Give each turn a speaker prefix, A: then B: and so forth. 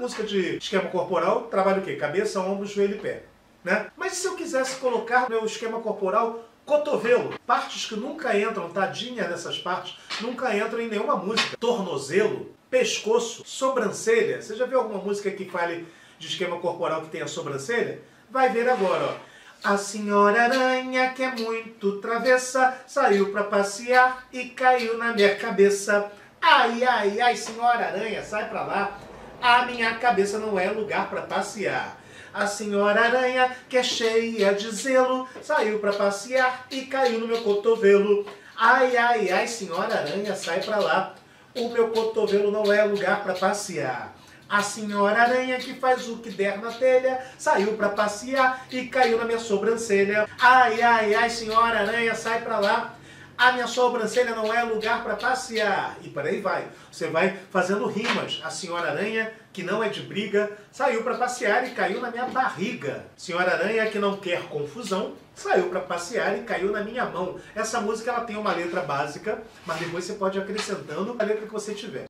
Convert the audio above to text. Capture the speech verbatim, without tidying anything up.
A: música de esquema corporal trabalha o quê? Cabeça, ombro, joelho e pé, né? Mas e se eu quisesse colocar no meu esquema corporal cotovelo? Partes que nunca entram, tadinha dessas partes, nunca entram em nenhuma música. Tornozelo, pescoço, sobrancelha. Você já viu alguma música que fale de esquema corporal que tenha sobrancelha? Vai ver agora, ó. A senhora aranha, que é muito travessa, saiu pra passear e caiu na minha cabeça. Ai, ai, ai, senhora aranha, sai pra lá. A minha cabeça não é lugar pra passear. A senhora aranha, que é cheia de zelo, saiu pra passear e caiu no meu cotovelo. Ai, ai, ai, senhora aranha, sai pra lá. O meu cotovelo não é lugar pra passear. A senhora aranha, que faz o que der na telha, saiu pra passear e caiu na minha sobrancelha. Ai, ai, ai, senhora aranha, sai pra lá. A minha sobrancelha não é lugar para passear. E por aí vai. Você vai fazendo rimas. A senhora aranha, que não é de briga, saiu para passear e caiu na minha barriga. Senhora aranha, que não quer confusão, saiu para passear e caiu na minha mão. Essa música ela tem uma letra básica, mas depois você pode ir acrescentando a letra que você tiver.